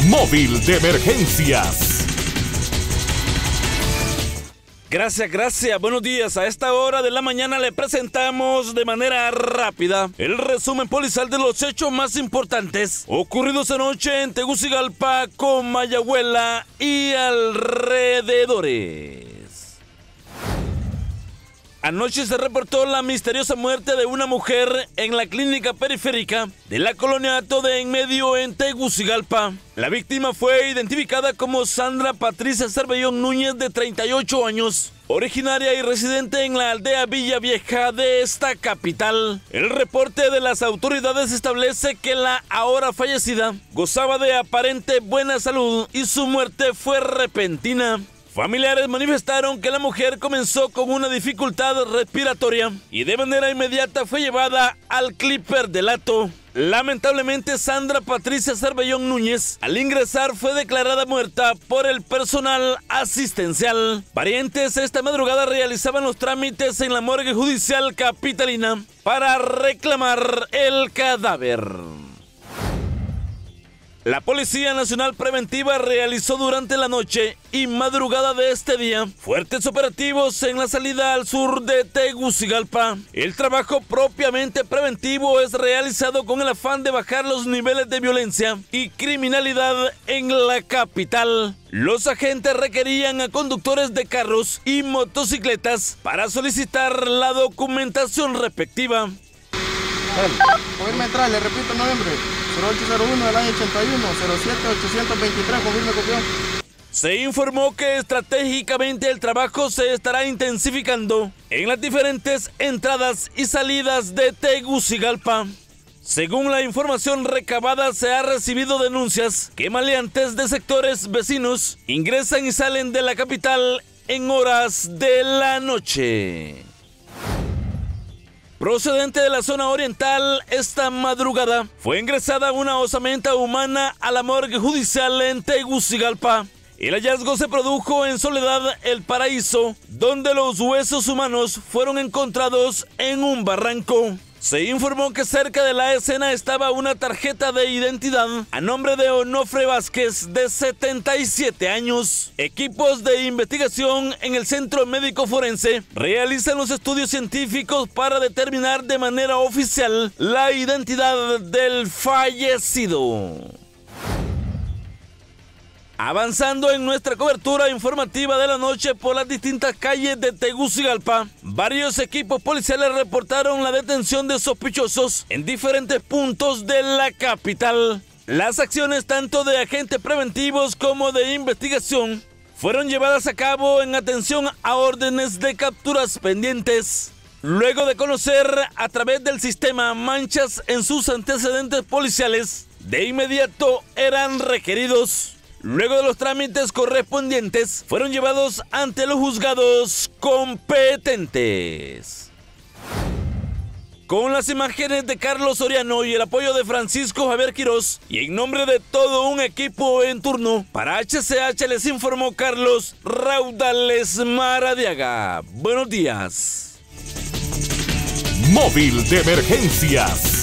Móvil de emergencias. Gracias. Buenos días. A esta hora de la mañana le presentamos de manera rápida el resumen policial de los hechos más importantes ocurridos anoche en Tegucigalpa, Comayagüela y alrededores. Anoche se reportó la misteriosa muerte de una mujer en la clínica periférica de la colonia Hato de En Medio en Tegucigalpa. La víctima fue identificada como Sandra Patricia Cervellón Núñez, de 38 años, originaria y residente en la aldea Villa Vieja de esta capital. El reporte de las autoridades establece que la ahora fallecida gozaba de aparente buena salud y su muerte fue repentina. Familiares manifestaron que la mujer comenzó con una dificultad respiratoria y de manera inmediata fue llevada al Clipper del Hato. Lamentablemente, Sandra Patricia Cervellón Núñez, al ingresar, fue declarada muerta por el personal asistencial. Parientes esta madrugada realizaban los trámites en la morgue judicial capitalina para reclamar el cadáver. La Policía Nacional Preventiva realizó durante la noche y madrugada de este día fuertes operativos en la salida al sur de Tegucigalpa. El trabajo propiamente preventivo es realizado con el afán de bajar los niveles de violencia y criminalidad en la capital. Los agentes requerían a conductores de carros y motocicletas para solicitar la documentación respectiva. Confirme entrar, le repito el nombre, 0801 del año 81, 07823, confirme copión. Se informó que estratégicamente el trabajo se estará intensificando en las diferentes entradas y salidas de Tegucigalpa. Según la información recabada, se ha recibido denuncias que maleantes de sectores vecinos ingresan y salen de la capital en horas de la noche. Procedente de la zona oriental, esta madrugada fue ingresada una osamenta humana a la morgue judicial en Tegucigalpa. El hallazgo se produjo en Soledad El Paraíso, donde los huesos humanos fueron encontrados en un barranco. Se informó que cerca de la escena estaba una tarjeta de identidad a nombre de Onofre Vázquez, de 77 años. Equipos de investigación en el Centro Médico Forense realizan los estudios científicos para determinar de manera oficial la identidad del fallecido. Avanzando en nuestra cobertura informativa de la noche por las distintas calles de Tegucigalpa, varios equipos policiales reportaron la detención de sospechosos en diferentes puntos de la capital. Las acciones tanto de agentes preventivos como de investigación fueron llevadas a cabo en atención a órdenes de capturas pendientes. Luego de conocer a través del sistema manchas en sus antecedentes policiales, de inmediato eran requeridos. Luego de los trámites correspondientes, fueron llevados ante los juzgados competentes. Con las imágenes de Carlos Soriano y el apoyo de Francisco Javier Quirós, y en nombre de todo un equipo en turno, para HCH les informó Carlos Raudales Maradiaga. Buenos días. Móvil de emergencias.